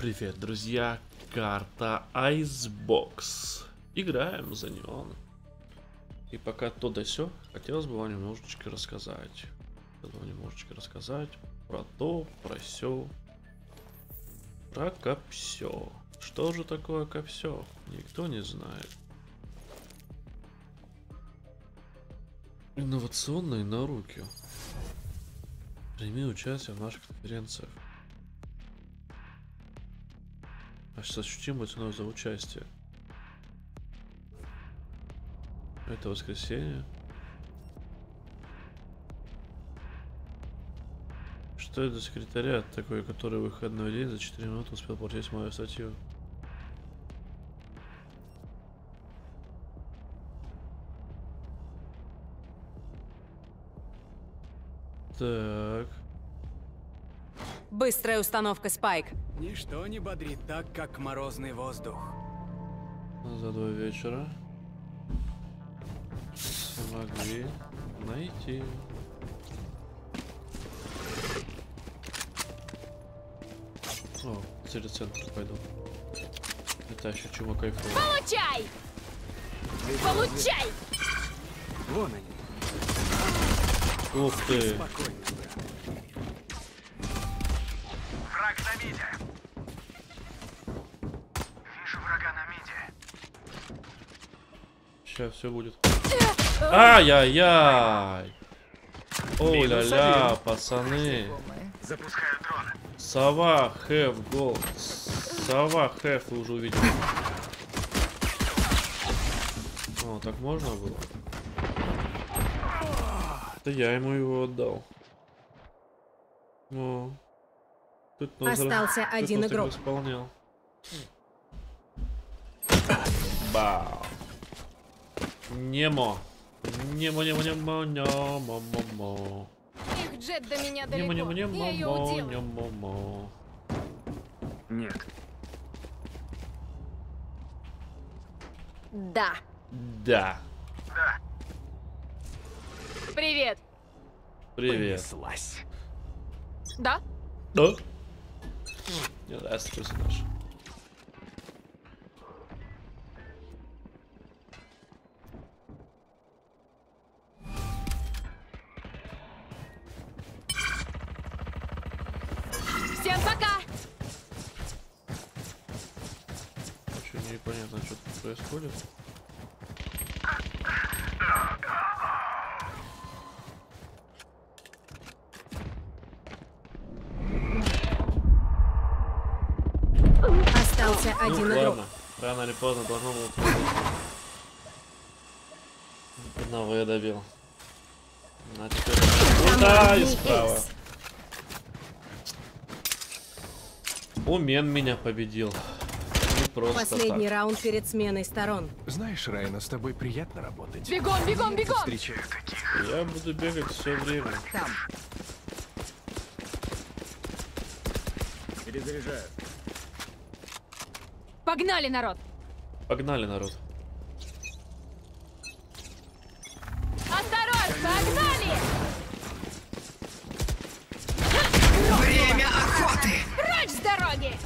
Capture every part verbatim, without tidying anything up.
Привет, друзья! Карта Icebox. Играем за неон. И пока то да сё, хотелось бы вам немножечко рассказать. Хотелось бы немножечко рассказать про то, про сё, про капсё. Что же такое капсё? Никто не знает. Инновационные науки. Прими участие в наших конференциях. Аж с ощутимой ценой за участие. Это воскресенье. Что это за секретариат такой, который в выходной день за четыре минуты успел прочесть мою статью? Так. Быстрая установка, Спайк. Ничто не бодрит так, как морозный воздух. За два вечера смогли найти. О, в телецентр пойду. Это еще чего кайфово. Получай! Получай! Вон они. Ух ты! Спокойно, брат. Враг на миде. Вижу врага на миде. Сейчас все будет. Ай-яй-яй! Ой-ля-ля, пацаны. Запускаю дрон. Сова, хэв, гол. Сова, хэв, вы уже увидели. О, так можно было? Это я ему его отдал. О. Тут Остался тут один он так игрок. исполнял. Бау. Немо. Немо, немо, немо, немо, немо. Их джет до меня Немо, далеко. немо, немо, Я ее немо, уделаю. немо. Нет. Да. Да. Да. Привет. Привет. Понеслась. Да? Да? Мне нравится персонаж. Всем пока! Вообще непонятно, что тут происходит. Остался Ну, один игрок. ладно. Рано или поздно должно было произойти. Одного я добил. А теперь... Куда и справа. Умен меня победил. Не просто Последний так. раунд перед сменой сторон. Знаешь, Райна, с тобой приятно работать. Бегом, бегом, бегом! Встречаю таких. Я буду бегать все время. Там. Перезаряжаю. Погнали, народ! Погнали, народ. Осторожно, погнали! Время охоты. Прочь с дороги!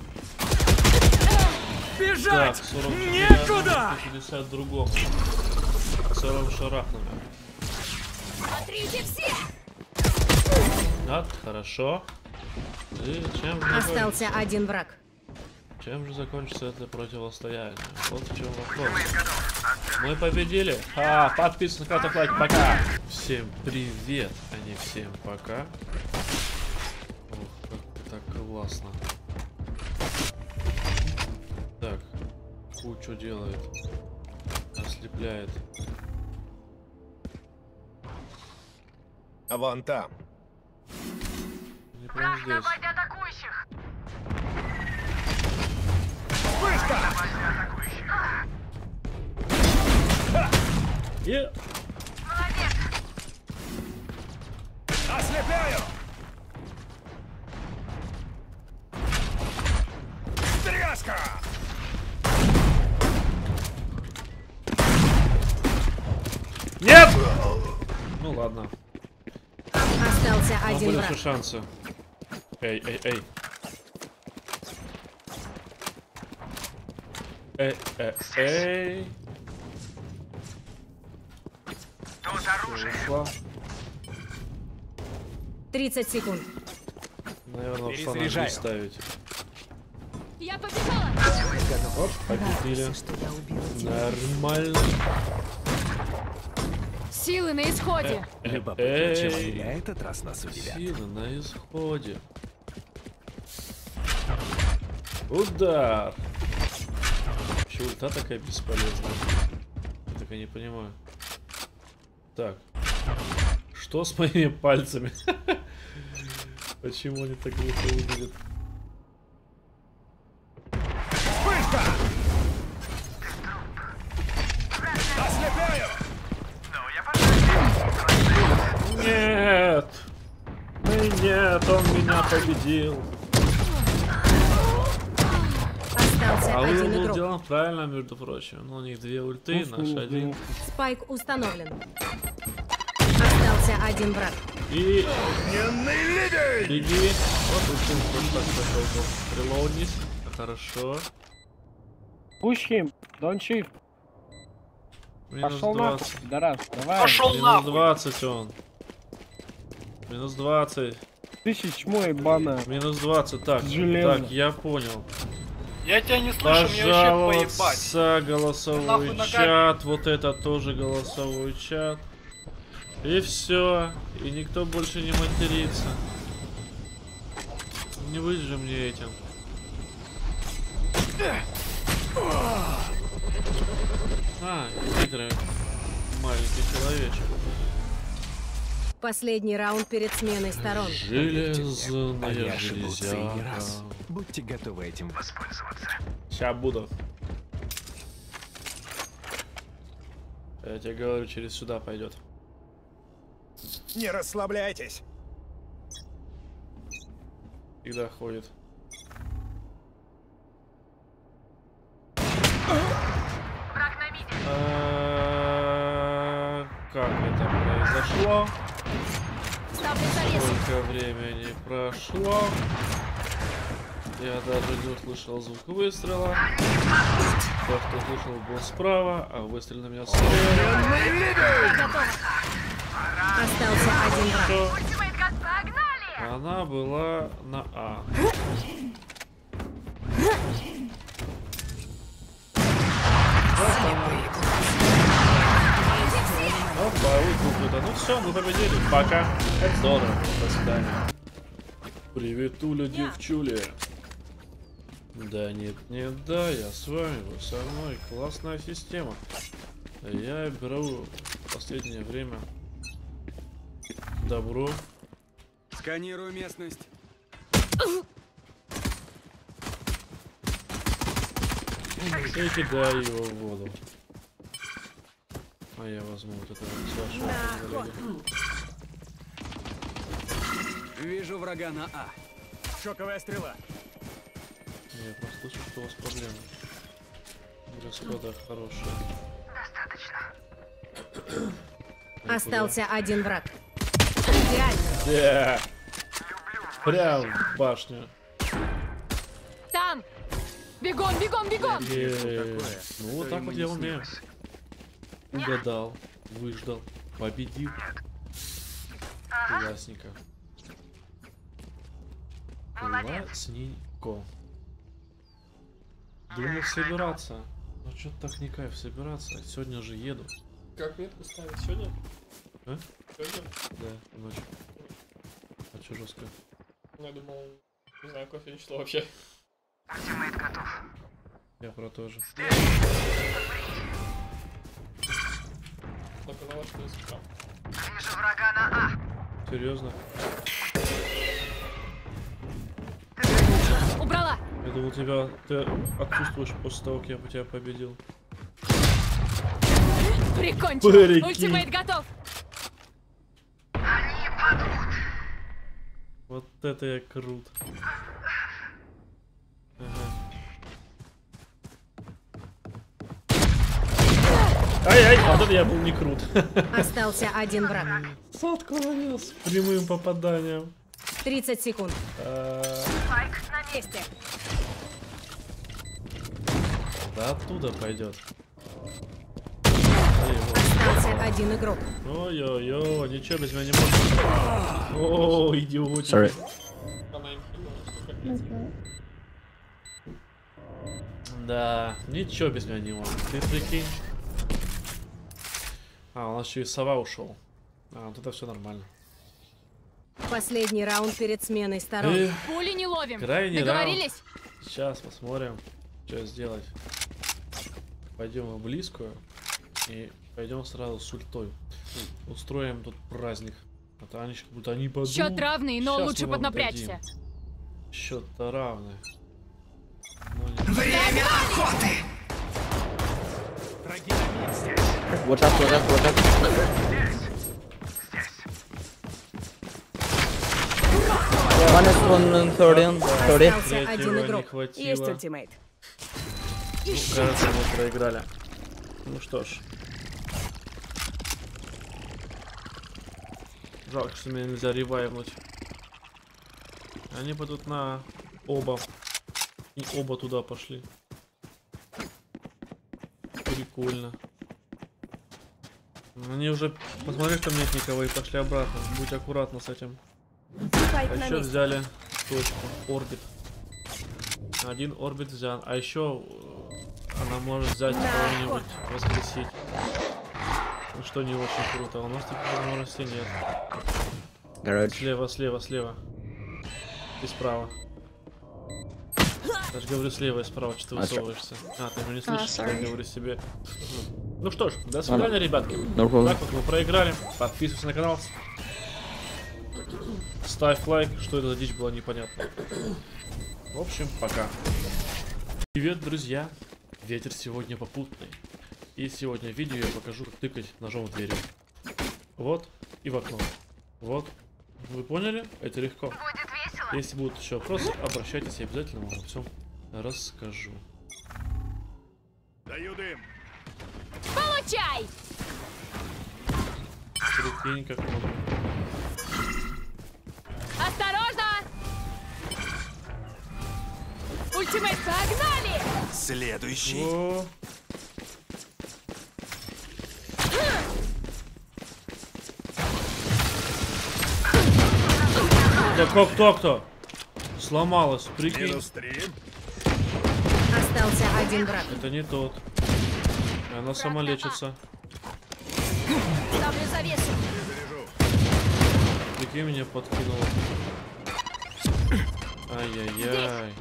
Так, сорок некуда! пятьдесят в другом. сорок шарахнули. Смотрите все! Так, хорошо. И чем же Остался закончится? один враг. Чем же закончится это противостояние? Вот в чем вопрос. Мы победили. А, подписывайтесь на канал, лайк, пока. Всем привет, а не всем пока. Ох, как так классно. Так, кучу делает. Ослепляет. А вон там. Не прям здесь. атакующих. Е! Ослепляю! Тряска! Нет! Ну ладно. Остался У нас один были враг. все шансы. Эй, эй, эй. Эй, эй, эй. Тут оружие. Ушла. тридцать секунд. Наверное, ушла на Перезаряжаю. жизнь ставить. Я побежала! Оп, победили. Нормально. Силы на исходе. Любопытно, чем Эй, на этот раз нас удивят. силы на исходе. Удар. Почему ульта такая бесполезная? Я так и не понимаю. Так. Что с моими пальцами? Почему они так глупо выглядят? Ослепляю! Ну, я пошел. Нет! Ну нет, он меня победил. Остался А один он был игрок. сделан правильно, между прочим. Ну, у них две ульты, наш один. Спайк установлен. Остался один враг. И Огненный ливень! беги. Вот ульту просто так пошел. Релоуднись. Хорошо. Push him, don't shift. Минус Пошел нахуй, двадцать. пидорас, давай. Минус двадцать он. Минус двадцать. Тысяч чмо ебаная. Минус двадцать. Так, Железо. так, я понял. Я тебя не слышу, мне вообще поебать. Пожаловаться, Нахуй голосовой ногами. чат. Вот это тоже голосовой чат. И все. И никто больше не матерится. Не быть же мне этим. А, хитрый маленький человечек. Последний раунд перед сменой сторон. А Железная я ошибутся и не раз. железяка. Будьте готовы этим. Воспользоваться. Сейчас буду. Я тебе говорю, через сюда пойдет. Не расслабляйтесь. Всегда ходит. Враг на миде. А, Как это произошло? Ставлю завесу. Сколько времени прошло? Я даже не услышал звук выстрела. Тот, кто слышал, был справа, а выстрел на меня слева. Остался один враг. Что? Ультимейт гад, погнали! Она была на А. Опа, выкупнуто. Ну все, мы победили. Пока. Это здорово. До свидания. Приветуля, девчуля. Да нет, нет, да, я с вами, вы со мной. Классная система. Я беру в последнее время добро. Сканирую местность. И кидаю его в воду. А я возьму вот это вот с вашего позволения. Вижу врага на А. Шоковая стрела. Я просто слышу, что у вас проблемы. Господа хорошие. Достаточно. Остался один враг. Идеально. Да. Прям в башню. Там! Бегом, бегом, бегом! Е-е-е. Ну вот так вот я умею. Угадал, выждал, победил. Классненько. Классненько. Думал собираться. Но что-то так не кайф собираться. Сегодня же еду. Как метку ставить? Сегодня? А? Сегодня? Да, ночью. А что жестко? Ну, я думал, не знаю, кофе не шло вообще. Ультимейт готов. Я про то же. Только на что искал. Вижу врага на А. Серьезно? Убрала! Я думал, тебя ты отсутствуешь после того, как я тебя победил. Прикончил! Прикинь. Ультимейт готов! Они падут. Вот это я крут. Ага. Ай-ай, а вот это я был не крут. Остался один враг. Сотку нанес прямым попаданием. тридцать секунд. А, Спайк на месте. Да оттуда пойдет. Остался один игрок. Ой-ой-ой, ничего без меня не может. О, идиот. Sorry. Она им хилила, что капец. Да, ничего без меня не может. Ты прикинь. А, у нас еще и сова ушел. А, вот это все нормально. Последний раунд перед сменой сторон. Эх, Пули не ловим. крайний Договорились? раунд. Сейчас посмотрим, что сделать. Пойдем в близкую и пойдем сразу с ультой. Устроим тут праздник. А то они как будто они подумают. Счет равный, но Щас лучше мы вам поднапрячься. дадим. Счет-то равный. Ну, не- Время охоты! Враги на месте. Watch out, watch out, watch out. One is one thirty, thirty. Остался один Третьего не игрок. хватило. Есть ультимейт. Ну, кажется, мы проиграли. Ну что ж. Жалко, что меня нельзя ревайвнуть. Они бы тут на оба. И оба туда пошли. Прикольно. Они уже, посмотри, что нет никого, и пошли обратно. Будь аккуратна с этим. Спайк А на еще месте. взяли точку, орбит. Один орбит взял. А еще она может взять кого-нибудь, воскресить. Ну что не очень круто. У нас таких возможностей нет. Garage. Слева, слева, слева. И справа. Я же говорю слева и справа, что ты А, высовываешься. А, ты же не слышишь, что я sorry. говорю себе. Ну что ж, до свидания, ребятки. No problem. Так вот мы проиграли. Подписывайся на канал. Ставь лайк, что это за дичь было непонятно. В общем, пока. Привет, друзья. Ветер сегодня попутный. И сегодня в видео я покажу, как тыкать ножом в двери. Вот и в окно. Вот. Вы поняли? Это легко. Будет весело. Если будут еще вопросы, обращайтесь, я обязательно вам обо всем расскажу. Даю дым. Получай! Прикинь, как много. Осторожно! Ультимейт, погнали! Следующий. О, да как так-то? Сломалась, прикинь. Минус три. Остался один враг. Это не тот. И она сама лечится. Ставлю завесу. Прикинь, меня подкинуло. Ай-яй-яй.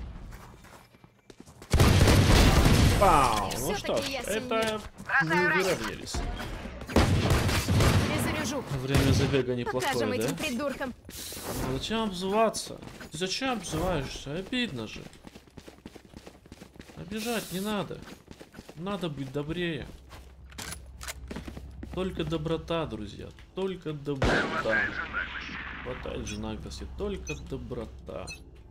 Пау! Ну что ж, Всё-таки я это мы выровнялись. Перезаряжу. Время забега Покажем неплохое, да? этим придуркам. Ну зачем обзываться? Ты зачем обзываешься? Обидно же. Обижать не надо. Надо быть добрее. Только доброта, друзья. Только доброта. Хватает же наглости. Только доброта.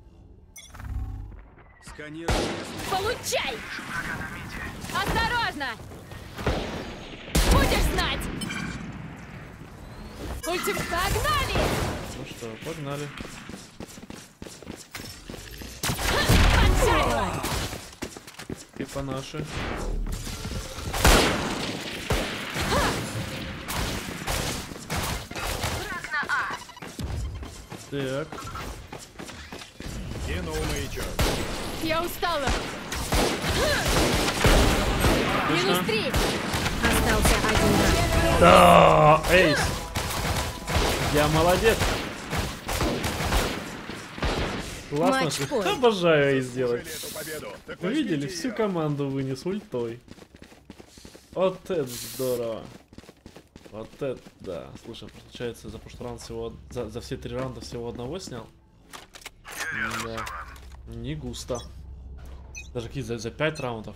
Сканирую местность. Получай! Осторожно! Будешь знать! Ультим, погнали! Ну что, погнали. Отчаянно! И по нашей. Враг на А. Так. Кинул маячок. Я устала. Минус Отлично. три. Остался один враг. Да, эйс. Я молодец. Классно, Матч что- пой. обожаю эйс делать. Эту победу. Так Вы видели, возьмите всю её. команду вынес ультой. Вот это здорово. Вот это да. Слушай, получается, за прошлый раунд всего, за, за все три раунда всего одного снял. Да. Не густо. Даже какие за, за пять раундов.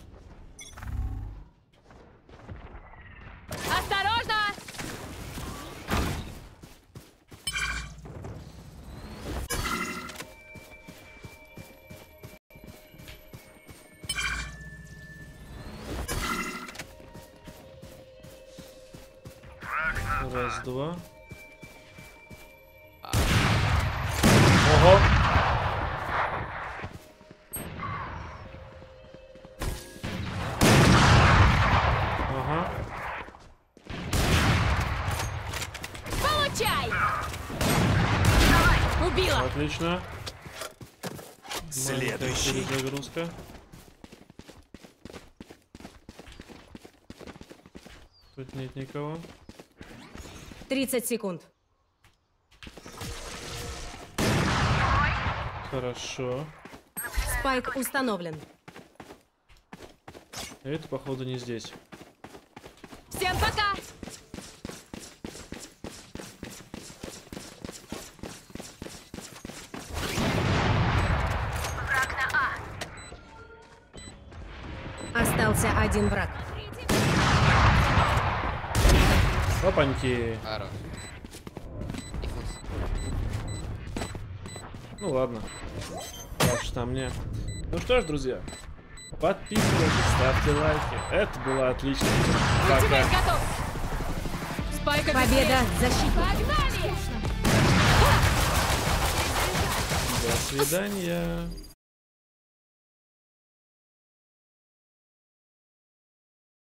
Осторожно! Раз, два. Ого! Отлично. Следующий. Маленькая загрузка. Тут нет никого. тридцать секунд. Хорошо. Спайк установлен. Это, походу, не здесь. Всем пока! Враг на А. Остался один враг. Опаньки. Хорош. Диффуз. Ну ладно. Дальше там мне. Ну что ж, друзья. Подписывайтесь, ставьте лайки. Это было отлично. Пока. Победа защитников. Погнали! До свидания.